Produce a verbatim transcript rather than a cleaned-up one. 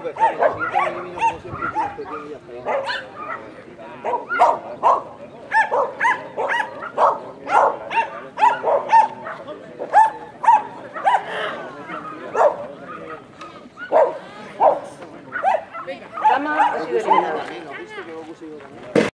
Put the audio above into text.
dejarlo. El siguiente año elimino como siempre el más pequeño y ya está. Dama ha sido eliminada. ¿Has visto que lo puse yo también?